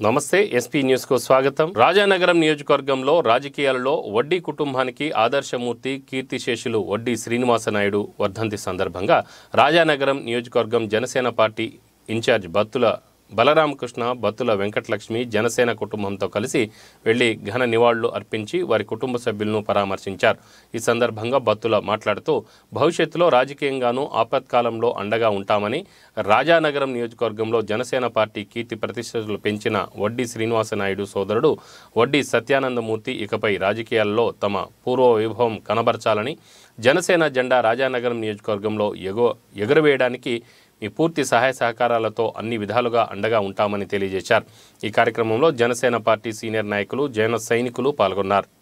నమస్తే SP news కు స్వాగతం. రాజానగరం నియోజకవర్గంలో రాజకీయాలలో వడ్డీ కుటుంబానికి ఆదర్శమూర్తి కీర్తిశేషులు వడ్డీ శ్రీనివాసనాయుడు వర్ధంతి సందర్భంగా రాజానగరం నియోజకవర్గం జనసేన పార్టీ ఇన్ఛార్జ్ బత్తుల బలరామకృష్ణ, బత్తుల వెంకటలక్ష్మి జనసేన కుటుంబంతో కలిసి వెళ్లి ఘన నివాళులు అర్పించి వారి కుటుంబ సభ్యులను పరామర్శించారు. ఈ సందర్భంగా బత్తుల మాట్లాడుతూ భవిష్యత్తులో రాజకీయంగానూ ఆపత్కాలంలో అండగా ఉంటామని, రాజానగరం నియోజకవర్గంలో జనసేన పార్టీ కీర్తి ప్రతిష్టలు పెంచిన వడ్డీ శ్రీనివాసనాయుడు సోదరుడు వడ్డీ సత్యానందమూర్తి ఇకపై రాజకీయాల్లో తమ పూర్వ వైభవం కనబరచాలని, జనసేన జెండా రాజానగరం నియోజకవర్గంలో ఎగురవేయడానికి మీ పూర్తి సహాయ సహకారాలతో అన్ని విధాలుగా అండగా ఉంటామని తెలియజేశారు. ఈ కార్యక్రమంలో జనసేన పార్టీ సీనియర్ నాయకులు, జన సైనికులు పాల్గొన్నారు.